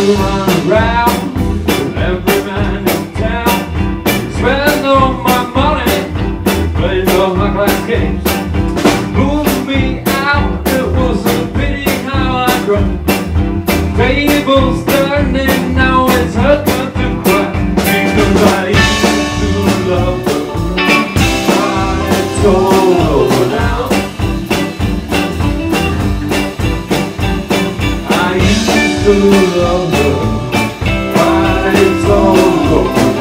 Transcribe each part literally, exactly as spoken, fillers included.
to run around with every man in town. Spend all my money, play those knock-like games. Moved me out, it was a pity how I grew. Tables turning, now it's hurt not to cry, because I used to love her, but it's all over now. I used to love her, but it's all over now.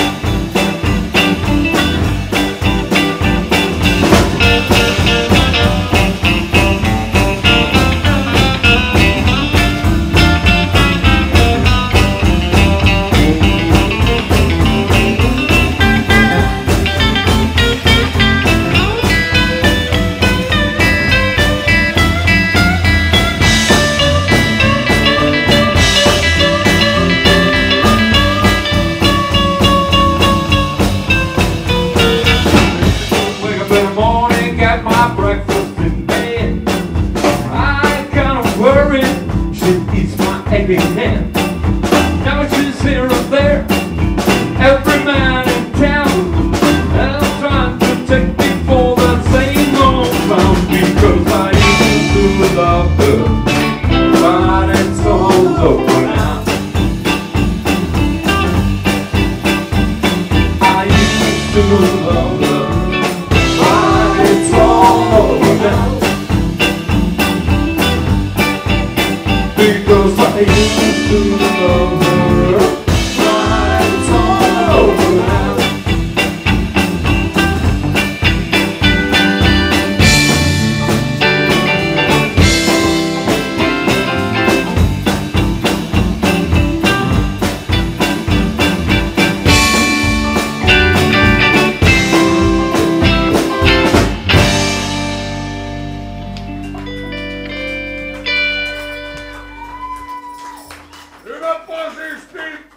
Aching hand. Now she's here and there, every man in town, and I'm trying to take me for that same old clown, because I used to love her, but it's all over now. I used to love her, but it's all over now. Because I used to love her, but it's all over now. You're not buzzing, Steve!